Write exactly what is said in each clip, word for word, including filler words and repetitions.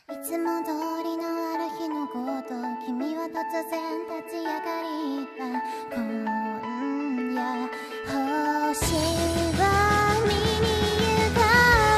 いつも通りのある日のこと、君は突然立ち上がりた。今夜星を見に行こ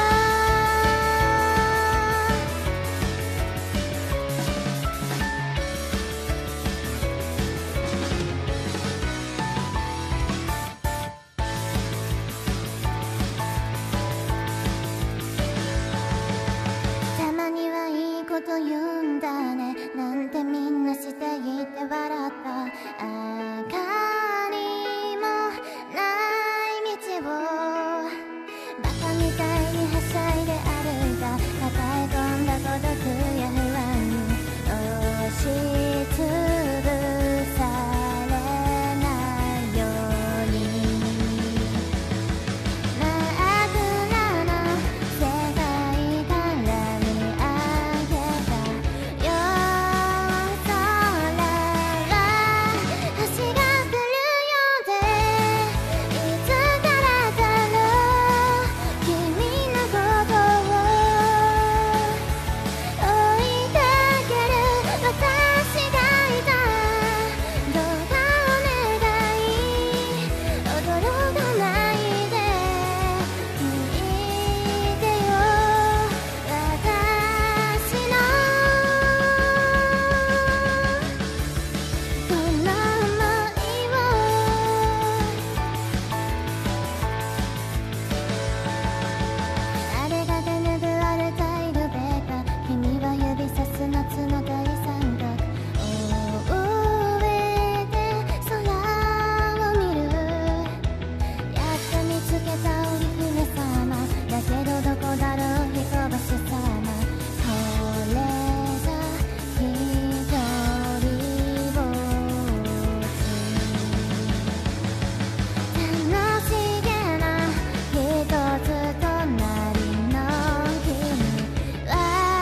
う。たまにはいいこと言うんだねなんてみんなして言って笑った。明かりもない道をバカみたいにはしゃいで歩いた。抱え込んだ孤独や不安に押しつぶされないように真っ暗な世界から見上げた夜空は星が降るようでいつからだろう君のことを追いかける私がいた。どうかお願い驚かないで聞いてよ私のこの想いを。あれが手ぬぐわれたイルベか君は指さす夏の大三角上で空を見る。やっと見つけた織姫様だけどどこだろう人ばしさま。これが一人ぼっち楽しげな一つ隣の君。私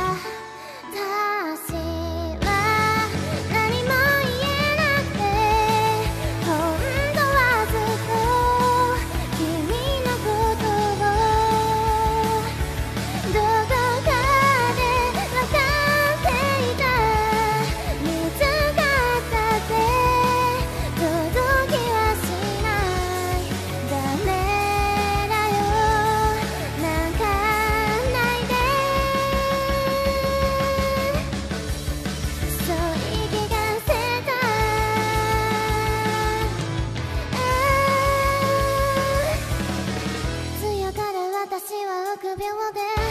は何も言えなくて本当はずっと君のことをどこかで分かっていた。見つかったって届きはしないダメだよ泣かないでそう言い聞かせた。強がる私は臆病で